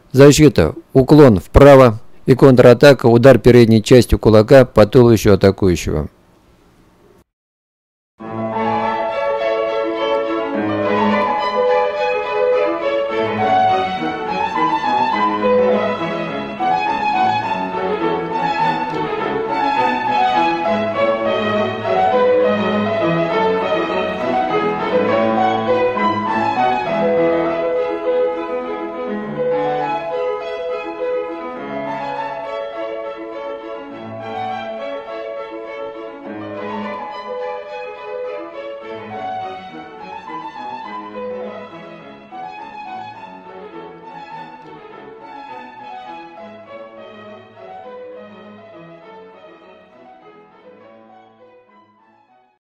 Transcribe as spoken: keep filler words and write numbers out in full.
Защита. Уклон вправо и контратака. Удар передней частью кулака по туловищу атакующего.